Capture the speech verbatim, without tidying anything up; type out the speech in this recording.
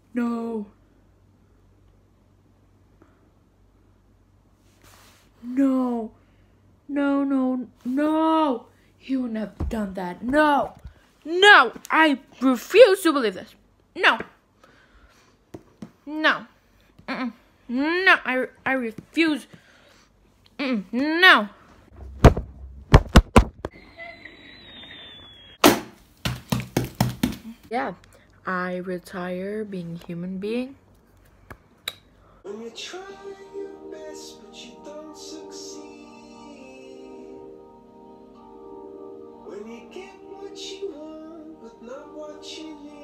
No. No. No, no, no. He wouldn't have done that. No. No. I refuse to believe this. No. No. Mm-mm. No. I, I refuse. Mm-mm. No. Yeah. I retire being a human being. When you try your best, but you don't succeed. When you get what you want, but not what you need.